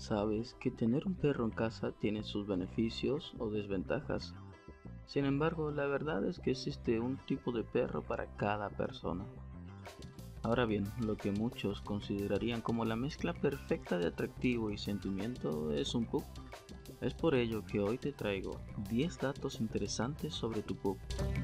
Sabes que tener un perro en casa tiene sus beneficios o desventajas. Sin embargo, la verdad es que existe un tipo de perro para cada persona. Ahora bien, lo que muchos considerarían como la mezcla perfecta de atractivo y sentimiento es un pug. Es por ello que hoy te traigo 10 datos interesantes sobre tu pug.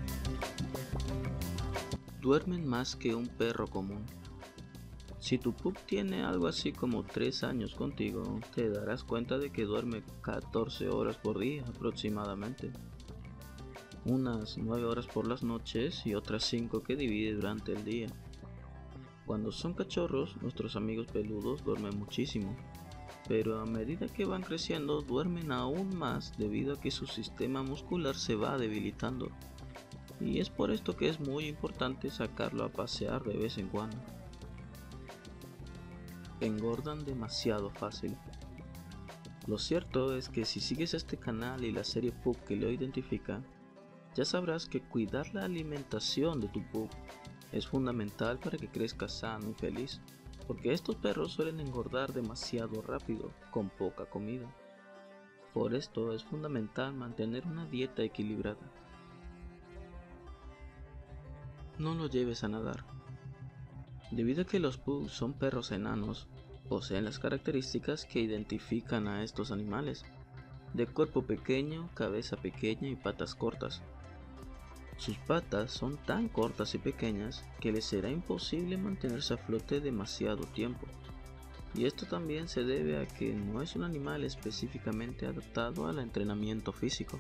Duermen más que un perro común. Si tu pug tiene algo así como 3 años contigo, te darás cuenta de que duerme 14 horas por día aproximadamente. Unas 9 horas por las noches y otras 5 que divide durante el día. Cuando son cachorros, nuestros amigos peludos duermen muchísimo, pero a medida que van creciendo duermen aún más debido a que su sistema muscular se va debilitando. Y es por esto que es muy importante sacarlo a pasear de vez en cuando. Engordan demasiado fácil. Lo cierto es que si sigues este canal y la serie Pug que lo identifica, ya sabrás que cuidar la alimentación de tu Pug es fundamental para que crezca sano y feliz, porque estos perros suelen engordar demasiado rápido con poca comida. Por esto es fundamental mantener una dieta equilibrada. No lo lleves a nadar. Debido a que los pugs son perros enanos, poseen las características que identifican a estos animales, de cuerpo pequeño, cabeza pequeña y patas cortas. Sus patas son tan cortas y pequeñas que les será imposible mantenerse a flote demasiado tiempo, y esto también se debe a que no es un animal específicamente adaptado al entrenamiento físico.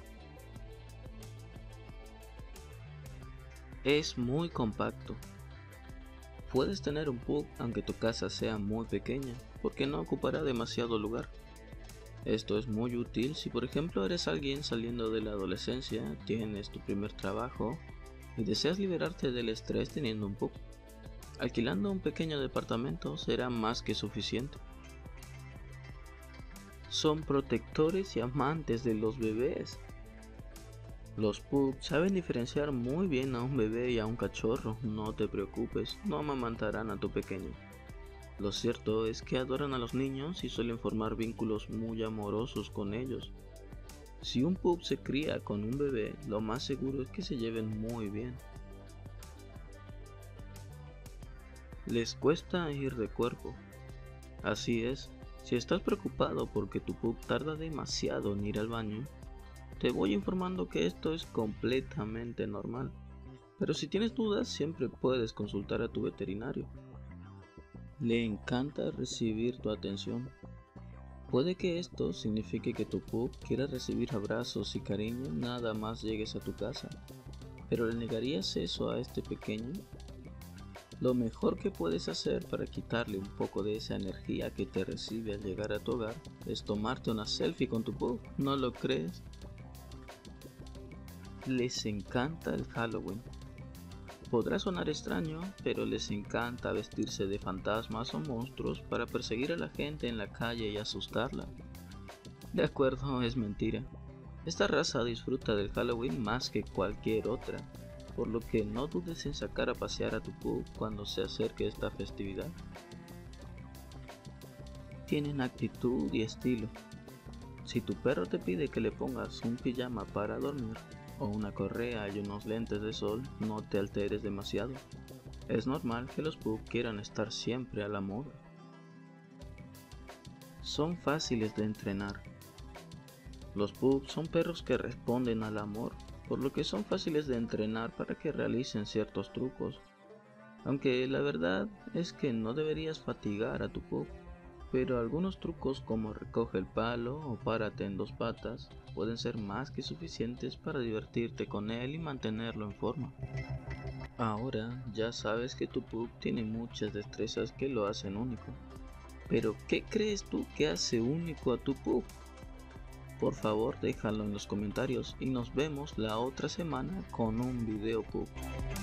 Es muy compacto. Puedes tener un pug aunque tu casa sea muy pequeña, porque no ocupará demasiado lugar. Esto es muy útil si por ejemplo eres alguien saliendo de la adolescencia, tienes tu primer trabajo y deseas liberarte del estrés teniendo un pug. Alquilando un pequeño departamento será más que suficiente. Son protectores y amantes de los bebés. Los pugs saben diferenciar muy bien a un bebé y a un cachorro, no te preocupes, no amamantarán a tu pequeño. Lo cierto es que adoran a los niños y suelen formar vínculos muy amorosos con ellos. Si un pug se cría con un bebé, lo más seguro es que se lleven muy bien. Les cuesta ir de cuerpo. Así es, si estás preocupado porque tu pug tarda demasiado en ir al baño, te voy informando que esto es completamente normal, pero si tienes dudas siempre puedes consultar a tu veterinario. Le encanta recibir tu atención. Puede que esto signifique que tu pug quiera recibir abrazos y cariño nada más llegues a tu casa, pero ¿le negarías eso a este pequeño? Lo mejor que puedes hacer para quitarle un poco de esa energía que te recibe al llegar a tu hogar es tomarte una selfie con tu pug, ¿no lo crees? Les encanta el Halloween. Podrá sonar extraño, pero les encanta vestirse de fantasmas o monstruos para perseguir a la gente en la calle y asustarla. De acuerdo, es mentira. Esta raza disfruta del Halloween más que cualquier otra, por lo que no dudes en sacar a pasear a tu pug cuando se acerque esta festividad. Tienen actitud y estilo. Si tu perro te pide que le pongas un pijama para dormir, o una correa y unos lentes de sol, no te alteres demasiado. Es normal que los pug quieran estar siempre a la moda. Son fáciles de entrenar. Los pug son perros que responden al amor, por lo que son fáciles de entrenar para que realicen ciertos trucos. Aunque la verdad es que no deberías fatigar a tu pug, pero algunos trucos como recoge el palo o párate en dos patas pueden ser más que suficientes para divertirte con él y mantenerlo en forma. Ahora ya sabes que tu pug tiene muchas destrezas que lo hacen único. Pero ¿qué crees tú que hace único a tu pug? Por favor déjalo en los comentarios y nos vemos la otra semana con un video pug.